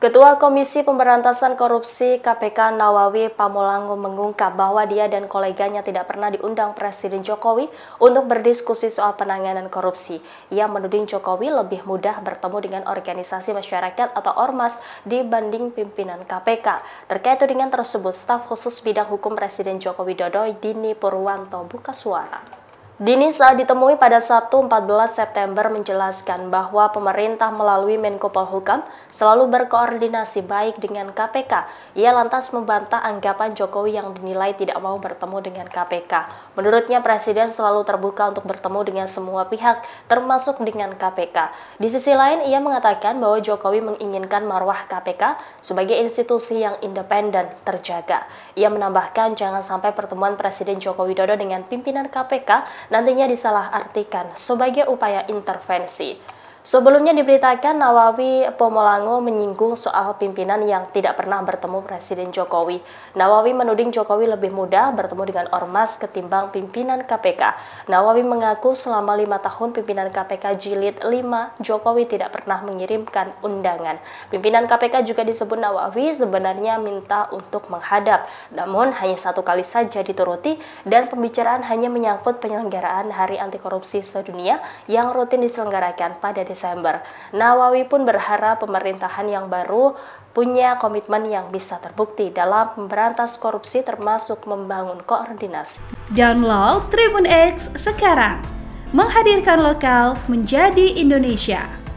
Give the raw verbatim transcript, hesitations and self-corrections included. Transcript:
Ketua Komisi Pemberantasan Korupsi K P K Nawawi Pamolango mengungkap bahwa dia dan koleganya tidak pernah diundang Presiden Jokowi untuk berdiskusi soal penanganan korupsi. Ia menuding Jokowi lebih mudah bertemu dengan organisasi masyarakat atau ormas dibanding pimpinan K P K. Terkait tudingan tersebut, staf khusus bidang hukum Presiden Joko Widodo Dini Purwanto buka suara. Dini saat ditemui pada Sabtu empat belas September menjelaskan bahwa pemerintah melalui Menko Polhukam selalu berkoordinasi baik dengan K P K. Ia lantas membantah anggapan Jokowi yang dinilai tidak mau bertemu dengan K P K. Menurutnya Presiden selalu terbuka untuk bertemu dengan semua pihak, termasuk dengan K P K. Di sisi lain, ia mengatakan bahwa Jokowi menginginkan marwah K P K sebagai institusi yang independen terjaga. Ia menambahkan jangan sampai pertemuan Presiden Joko Widodo dengan pimpinan K P K nantinya disalahartikan sebagai upaya intervensi. Sebelumnya diberitakan Nawawi Pamolango menyinggung soal pimpinan yang tidak pernah bertemu Presiden Jokowi. Nawawi menuding Jokowi lebih mudah bertemu dengan ormas ketimbang pimpinan K P K. Nawawi mengaku selama lima tahun pimpinan K P K Jilid lima, Jokowi tidak pernah mengirimkan undangan. Pimpinan K P K juga disebut Nawawi sebenarnya minta untuk menghadap, namun hanya satu kali saja dituruti dan pembicaraan hanya menyangkut penyelenggaraan Hari Anti Korupsi Sedunia yang rutin diselenggarakan pada Desember. Nawawi pun berharap pemerintahan yang baru punya komitmen yang bisa terbukti dalam memberantas korupsi termasuk membangun koordinasi. Download Tribun X sekarang, menghadirkan lokal menjadi Indonesia.